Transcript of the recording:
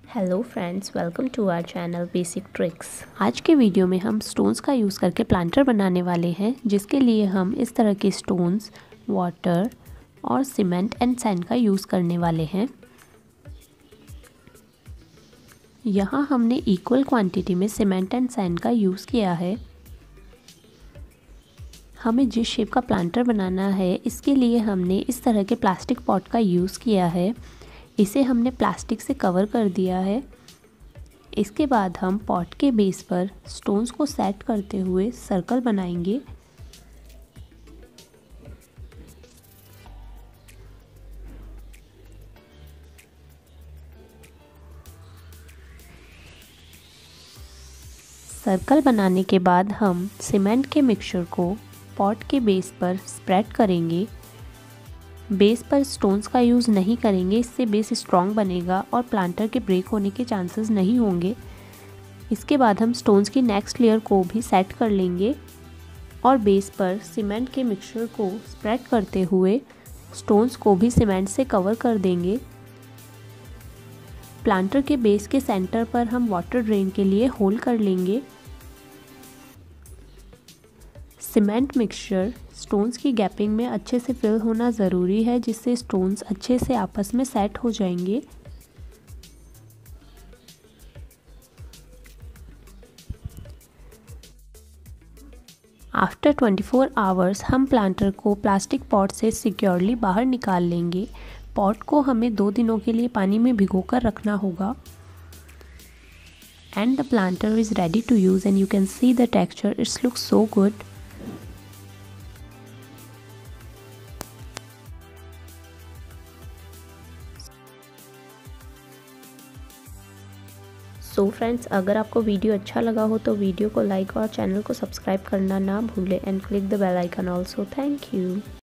Hello friends, welcome to our channel basic tricks. आज के video में हम स्टोन्स का यूज़ करके प्लांटर बनाने वाले हैं, जिसके लिए हम इस तरह के स्टोन्स, वाटर और सीमेंट एंड सैंड का यूज़ करने वाले हैं। यहाँ हमने इक्वल क्वांटिटी में सीमेंट एंड सैंड का यूज़ किया है। हमें जिस शेप का प्लांटर बनाना है, इसके लिए हमने इस तरह के प्लास्टिक पॉट का यूज़ किया है। इसे हमने प्लास्टिक से कवर कर दिया है। इसके बाद हम पॉट के बेस पर स्टोन्स को सेट करते हुए सर्कल बनाएंगे। सर्कल बनाने के बाद हम सीमेंट के मिक्सचर को पॉट के बेस पर स्प्रेड करेंगे। बेस पर स्टोन्स का यूज़ नहीं करेंगे, इससे बेस स्ट्रॉन्ग बनेगा और प्लांटर के ब्रेक होने के चांसेस नहीं होंगे। इसके बाद हम स्टोन्स की नेक्स्ट लेयर को भी सेट कर लेंगे और बेस पर सीमेंट के मिक्सचर को स्प्रेड करते हुए स्टोन्स को भी सीमेंट से कवर कर देंगे। प्लांटर के बेस के सेंटर पर हम वाटर ड्रेन के लिए होल कर लेंगे। सीमेंट मिक्सचर स्टोन्स की गैपिंग में अच्छे से फिल होना ज़रूरी है, जिससे स्टोन्स अच्छे से आपस में सेट हो जाएंगे। आफ्टर 24 आवर्स हम प्लांटर को प्लास्टिक पॉट से सिक्योरली बाहर निकाल लेंगे। पॉट को हमें 2 दिनों के लिए पानी में भिगोकर रखना होगा। And the planter is ready to use and you can see the texture, it's look so good. So friends, अगर आपको वीडियो अच्छा लगा हो तो वीडियो को लाइक और चैनल को सब्सक्राइब करना ना भूलें and click the bell icon also. Thank you.